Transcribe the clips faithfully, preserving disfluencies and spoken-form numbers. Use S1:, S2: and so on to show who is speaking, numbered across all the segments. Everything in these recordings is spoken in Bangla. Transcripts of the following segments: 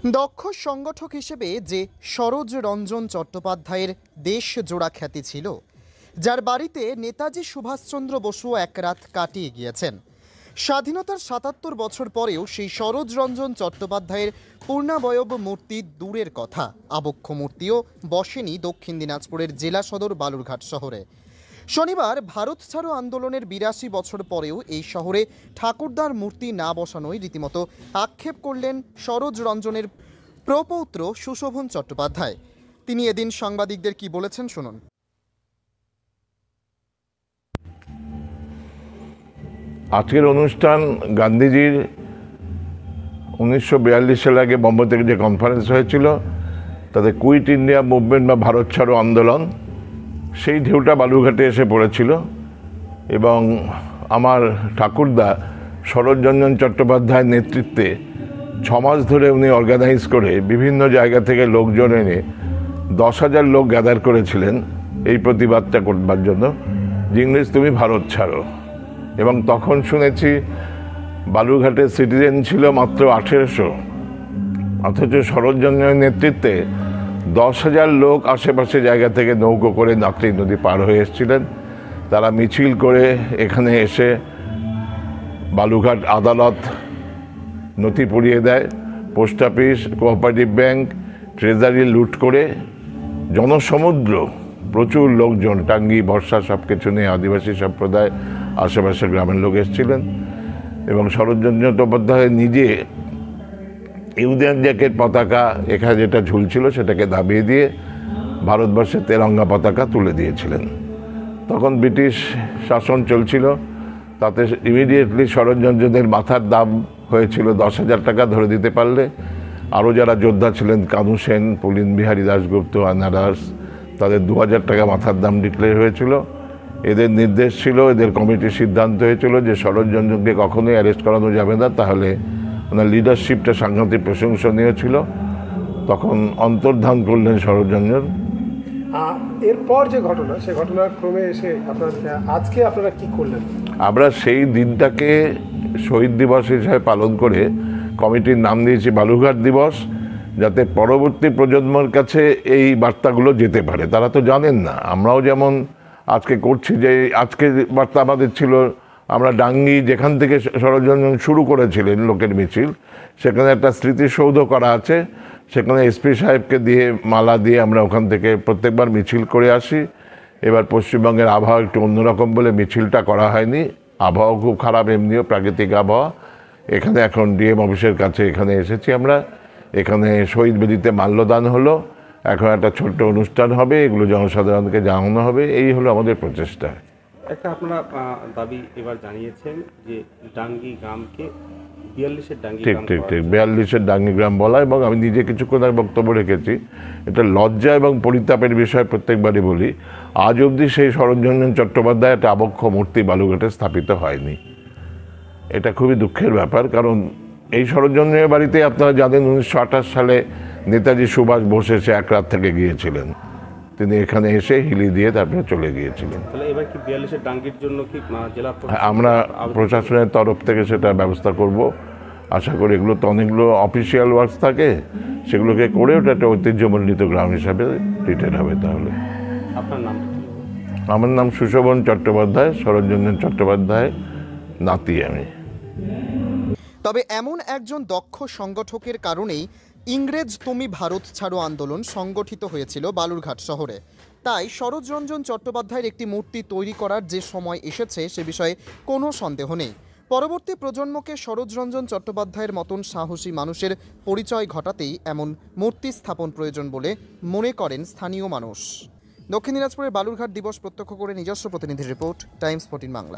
S1: দক্ষ সংগঠক হিসেবে যে সরোজ রঞ্জন চট্টোপাধ্যায়ের দেশজোড়া খ্যাতি ছিল, যার বাড়িতে নেতাজি সুভাষচন্দ্র বসু এক রাত কাটিয়ে গিয়েছেন, স্বাধীনতার সাতাত্তর বছর পরেও সেই সরোজ রঞ্জন চট্টোপাধ্যায়ের পূর্ণাবয়ব মূর্তি দূরের কথা, আবক্ষ মূর্তিও বসেনি দক্ষিণ দিনাজপুরের জেলা সদর বালুরঘাট শহরে। শনিবার ভারত ছাড়ো আন্দোলনের বিরাশি বছর পরেও এই শহরে ঠাকুরদার মূর্তি না বসানোয় রীতিমতো আক্ষেপ করলেন সরোজ রঞ্জনের প্রপৌত্র সুশোভন চট্টোপাধ্যায়। তিনি এদিন সাংবাদিকদের কি বলেছেন শুনুন।
S2: আজকের অনুষ্ঠান গান্ধীজির উনিশশো বিয়াল্লিশ সালে আগে বম্বে থেকে যে কনফারেন্স হয়েছিল, তাতে কুইট ইন্ডিয়া মুভমেন্ট বা ভারত ছাড়ো আন্দোলন, সেই ঢেউটা বালুরঘাটে এসে পড়েছিল এবং আমার ঠাকুরদা সরোজ রঞ্জন চট্টোপাধ্যায়ের নেতৃত্বে ছমাস ধরে উনি অর্গানাইজ করে বিভিন্ন জায়গা থেকে লোকজন এনে দশ হাজার লোক গ্যাদার করেছিলেন এই প্রতিবাদটা করবার জন্য যে ইংরেজ তুমি ভারত ছাড়ো। এবং তখন শুনেছি বালুরঘাটের সিটিজেন ছিল মাত্র আঠেরোশো, অথচ সরোজ রঞ্জনের নেতৃত্বে দশ হাজার লোক আশেপাশে জায়গা থেকে নৌকো করে নাকলি নদী পার হয়ে এসেছিলেন। তারা মিছিল করে এখানে এসে বালুরঘাট আদালত নথি পুড়িয়ে দেয়, post office, cooperative bank, treasury লুট করে জনসমুদ্র, প্রচুর লোকজন, টাঙ্গি বর্ষা সব কিছু নিয়ে আদিবাসী সম্প্রদায় আশেপাশে গ্রামের লোক এসেছিলেন এবং সরোজ রঞ্জন চট্টোপাধ্যায় নিজে ইউনিয়ন জ্যাকের পতাকা এখানে যেটা ঝুলছিল সেটাকে দাবিয়ে দিয়ে ভারতবর্ষের তেরঙ্গা পতাকা তুলে দিয়েছিলেন। তখন ব্রিটিশ শাসন চলছিল, তাতে ইমিডিয়েটলি সরোজ রঞ্জনের মাথার দাম হয়েছিল দশ হাজার টাকা ধরে দিতে পারলে। আরও যারা যোদ্ধা ছিলেন, কানু সেন, পুলিন বিহারী দাশগুপ্ত, আনারস, তাদের দু হাজার টাকা মাথার দাম ডিক্লেয়ার হয়েছিল। এদের নির্দেশ ছিল, এদের কমিটির সিদ্ধান্ত হয়েছিল যে সরোজ রঞ্জনকে কখনোই অ্যারেস্ট করানো যাবে না, তাহলে ওনার লিডারশিপটা সাংঘাতিক প্রশংসনীয় ছিল। তখন অন্তর্ধান করলেন সরোজ রঞ্জন।
S3: এরপর যে ঘটনা, সে ঘটনার ক্রমে এসে আপনার আজকে আপনারা কি করলেন?
S2: আমরা সেই দিনটাকে শহীদ দিবস হিসাবে পালন করে কমিটির নাম দিয়েছি বালুরঘাট দিবস, যাতে পরবর্তী প্রজন্মের কাছে এই বার্তাগুলো যেতে পারে। তারা তো জানেন না, আমরাও যেমন আজকে করছি যে আজকে বার্তা আমাদের ছিল, আমরা ডাঙ্গি যেখান থেকে সরোজ রঞ্জন শুরু করেছিলেন লোকের মিছিল, সেখানে একটা স্মৃতিসৌধ করা আছে, সেখানে এসপি সাহেবকে দিয়ে মালা দিয়ে আমরা ওখান থেকে প্রত্যেকবার মিছিল করে আসি। এবার পশ্চিমবঙ্গের আবহাওয়া একটু অন্যরকম বলে মিছিলটা করা হয়নি, আবহাওয়া খুব খারাপ, এমনিও প্রাকৃতিক আবহাওয়া। এখানে এখন ডিএম অফিসের কাছে এখানে এসেছি আমরা, এখানে শহীদ বেদিতে মাল্যদান হলো, এখন একটা ছোট্ট অনুষ্ঠান হবে, এগুলো জনসাধারণকে জানানো হবে, এই হলো আমাদের প্রচেষ্টা।
S4: একটা আপনারা দাবি এবার জানিয়েছেন যে ডাঙ্গি গ্রামকে বিয়াল্লিশের ডাঙ্গি
S2: ঠিক ঠিক ঠিক বিয়াল্লিশের ডাঙ্গি গ্রাম বলা, এবং আমি নিজে কিছুক্ষণ আগে বক্তব্য রেখেছি, এটা লজ্জা এবং পরিতাপের বিষয় প্রত্যেকবারই বলি। আজ অবধি সেই সরোজ রঞ্জন চট্টোপাধ্যায় একটা আবক্ষ মূর্তি বালুরঘাটে স্থাপিত হয়নি। এটা খুবই দুঃখের ব্যাপার, কারণ এই সরোজ রঞ্জনের বাড়িতে আপনারা জানেন উনিশশো আঠাশ সালে নেতাজি সুভাষ বোস এসে এক রাত থেকে গিয়েছিলেন, তিনি এখানে এসে হিলি দিয়ে তারপরে চলে গিয়েছিলেন।
S4: এবার কি বিয়াল্লিশের ডাঙ্গির জন্য কি জেলা
S2: আমরা প্রশাসনের তরফ থেকে সেটা ব্যবস্থা করব, আশা করি। এগুলো তো অনেকগুলো অফিসিয়াল ওয়ার্কস থাকে, সেগুলোকে করে ওটা একটা ঐতিহ্যমণ্ডিত গ্রাম হিসাবে ট্রিটেড হবে। তাহলে
S4: আপনার নাম?
S2: আমার নাম সুশোভন চট্টোপাধ্যায়, সরোজ রঞ্জন চট্টোপাধ্যায় নাতি আমি।
S1: তবে এমন একজন দক্ষ সংগঠকের কারণেই ইংরেজ তুমি ভারত ছাড়ো আন্দোলন সংগঠিত হয়েছিল বালুরঘাট শহরে। তাই সরোজ রঞ্জন চট্টোপাধ্যায়ের একটি মূর্তি তৈরি করার যে সময় এসেছে সে বিষয়ে কোনো সন্দেহ নেই। পরবর্তী প্রজন্মকে সরোজ রঞ্জন চট্টোপাধ্যায়ের মতন সাহসী মানুষের পরিচয় ঘটাতেই এমন মূর্তি স্থাপন প্রয়োজন বলে মনে করেন স্থানীয় মানুষ। দক্ষিণ দিনাজপুরের বালুরঘাট দিবস প্রত্যক্ষ করে নিজস্ব প্রতিনিধির report, Times fourteen Bangla.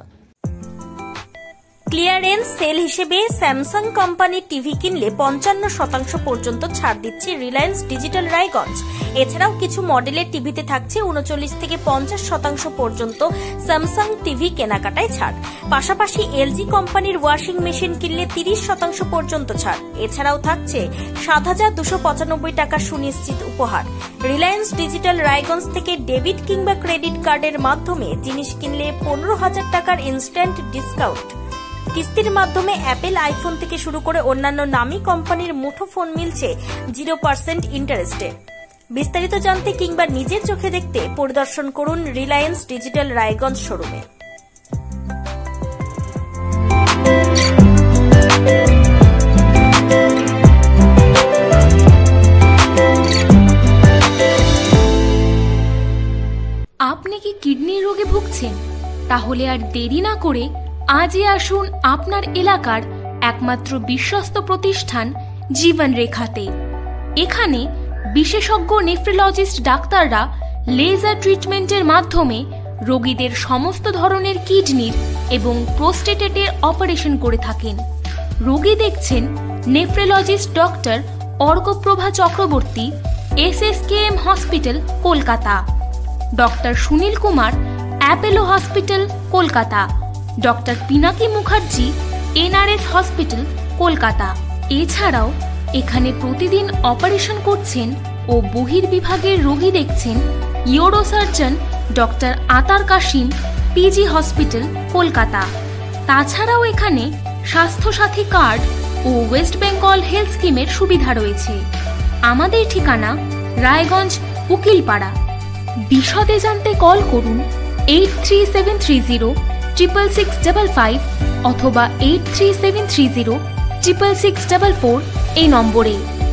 S5: Clearance sale হিসেবে স্যামসাং কোম্পানির টিভি কিনলে পঞ্চান্ন শতাংশ পর্যন্ত ছাড় দিচ্ছে রিলায়েন্স ডিজিটাল রায়গঞ্জ। এছাড়াও কিছু মডেলের টিভিতে থাকছে উনচল্লিশ থেকে পঞ্চাশ শতাংশ পর্যন্ত স্যামসাং টিভি কেনাকাটায় ছাড়। পাশাপাশি এলজি কোম্পানির ওয়াশিং মেশিন কিনলে তিরিশ শতাংশ পর্যন্ত ছাড়। এছাড়াও থাকছে সাত হাজার দুশো পঁচানব্বই টাকা সুনিশ্চিত উপহার। রিলায়েন্স ডিজিটাল রায়গঞ্জ থেকে ডেবিট কিংবা ক্রেডিট কার্ডের মাধ্যমে জিনিস কিনলে পনেরো হাজার টাকার ইনস্ট্যান্ট ডিসকাউন্ট। কিস্তির মাধ্যমে অ্যাপেল আইফোন থেকে শুরু করে অন্যান্য নামী কোম্পানির মুঠোফোন মিলছে জিরো পার্সেন্ট ইন্টারেস্টে। বিস্তারিত জানতে কিংবা নিজের চোখে দেখতে পরিদর্শন করুন রিলায়েন্স ডিজিটাল রায়গঞ্জ শোরুমে।
S6: আপনি কি কিডনি রোগে ভুগছেন? তাহলে আর দেরি না করে আজই আসুন আপনার এলাকার একমাত্র বিশ্বস্ত প্রতিষ্ঠান জীবন রেখাতে। এখানে বিশেষজ্ঞ নেফ্রোলজিস্ট ডাক্তাররা লেজার ট্রিটমেন্টের মাধ্যমে রোগীদের সমস্ত ধরনের কিডনির এবং প্রোস্টেটেটের অপারেশন করে থাকেন। রোগী দেখছেন nephrologist doctor Arkaprava Chakraborty, S S K M hospital, Kolkata. Doctor Sunil Kumar, Apollo hospital, Kolkata. Doctor Pinaki Mukherjee, N R S hospital, Kolkata. এছাড়াও এখানে প্রতিদিন অপারেশন করছেন ও বহির্বিভাগের রোগী দেখছেন ইউরোসার্জন ডক্টর আতার কাশিম, পিজি হসপিটাল, কলকাতা। তাছাড়াও এখানে স্বাস্থ্যসাথী কার্ড ও ওয়েস্ট বেঙ্গল হেলথ স্কিমের সুবিধা রয়েছে। আমাদের ঠিকানা রায়গঞ্জ, উকিলপাড়া। বিশদে জানতে কল করুন eight three seven three zero triple six double five অথবা eight three seven three zero triple six double four এই নম্বরে।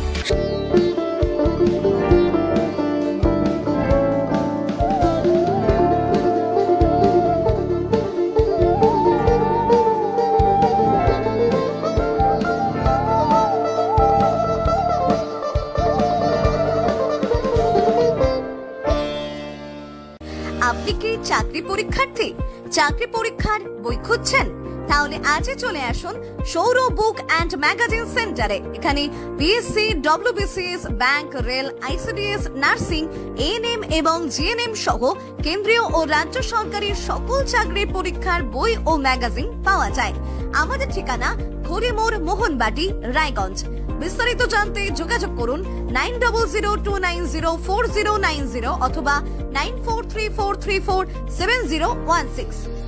S7: আপনি কি চাকরি পরীক্ষার্থী? চাকরি পরীক্ষার বই খুঁজছেন? তাহলে আজই চলে আসুন সৌরভ বুক অ্যান্ড ম্যাগাজিন সেন্টারে। এখানে BSc, WBCS, bank, rail, ICDS, nursing, ANM এবং জিএনএম সহ কেন্দ্রীয় ও রাজ্য সরকারের সকল চাকরির পরীক্ষার বই ও ম্যাগাজিন পাওয়া যায়। আমাদের ঠিকানা হরিমোড়, মোহনবাটি, রায়গঞ্জ। বিস্তারিত জানতে যোগাযোগ করুন nine double zero two nine zero four zero nine zero অথবা nine four three four three four seven zero one six.